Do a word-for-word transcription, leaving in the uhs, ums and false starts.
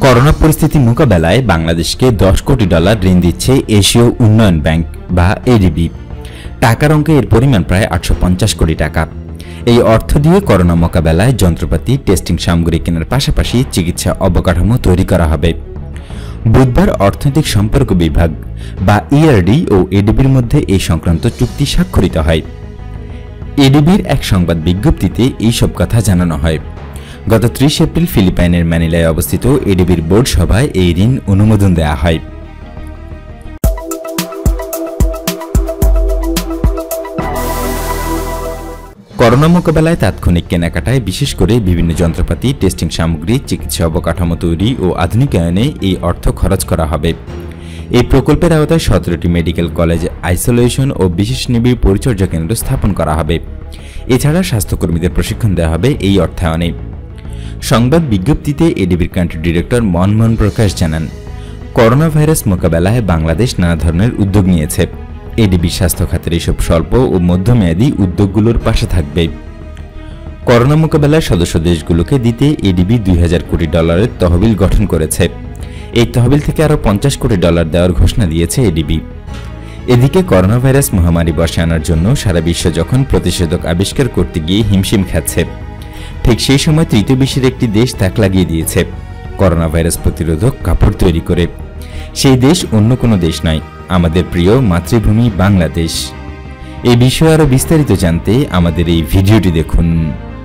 Corona পরিস্থিতি মোকাবেলায় বাংলাদেশকে দশ কোটি ডলার ঋণ দিচ্ছে এশীয় উন্নয়ন ব্যাংক বা এডিবি। টাকার অঙ্কে এর পরিমাণ প্রায় আটশো পঞ্চাশ কোটি টাকা। এই অর্থ দিয়ে করোনা মোকাবেলায় যন্ত্রপাতি, টেস্টিং সামগ্রী কেনার পাশাপাশি চিকিৎসা অবকাঠামো তৈরি করা হবে। বুধবার অর্থনৈতিক সম্পর্ক বিভাগ বা ইআরডি ও এডিবির মধ্যে এই সংক্রান্ত চুক্তি স্বাক্ষরিত হয়। এডিবির এক সংবাদ বিজ্ঞপ্তিতে এইসব কথা জানানো হয়। গত ত্রিশ এপ্রিল ফিলিপাইনের ম্যানিলায় অবস্থিত এডিবির বোর্ড সভায় এই ঋণ অনুমোদন দেওয়া হয়। করোনা মোকাবেলায় তাৎক্ষণিক কেনাকাটায় বিশেষ করে বিভিন্ন যন্ত্রপাতি, টেস্টিং সামগ্রী, চিকিৎসা অবকাঠামো তৈরি ও আধুনিকায়নে এই অর্থ খরচ করা হবে। এই প্রকল্পের আওতায় সতেরোটি মেডিকেল কলেজ, আইসোলেশন ও বিশেষ নিবিড় পরিচর্যা কেন্দ্র স্থাপন করা হবে। এছাড়া স্বাস্থ্যকর্মীদের প্রশিক্ষণ দেওয়া হবে এই অর্থায়নে। সংবাদ বিজ্ঞপ্তিতে এডিবির কান্ট্রি ডিরেক্টর মনমোহন প্রকাশ জানান, করোনা ভাইরাস মোকাবেলায় বাংলাদেশ নানা ধরনের উদ্যোগ নিয়েছে। এডিবি স্বাস্থ্য খাতের এসব স্বল্প ও মধ্যমেয়াদী উদ্যোগগুলোর পাশে থাকবে। করোনা মোকাবেলায় সদস্য দেশগুলোকে দিতে এডিবি দুই হাজার কোটি ডলারের তহবিল গঠন করেছে। এই তহবিল থেকে আরও পঞ্চাশ কোটি ডলার দেওয়ার ঘোষণা দিয়েছে এডিবি। এদিকে করোনা ভাইরাস মহামারী বশে আনার জন্য সারা বিশ্ব যখন প্রতিষেধক আবিষ্কার করতে গিয়ে হিমশিম খাচ্ছে, ঠিক সেই সময় তৃতীয় বিশ্বের একটি দেশ তাক লাগিয়ে দিয়েছে করোনা ভাইরাস প্রতিরোধক কাপড় তৈরি করে। সেই দেশ অন্য কোনো দেশ নয়, আমাদের প্রিয় মাতৃভূমি বাংলাদেশ। এই বিষয়ে আরও বিস্তারিত জানতে আমাদের এই ভিডিওটি দেখুন।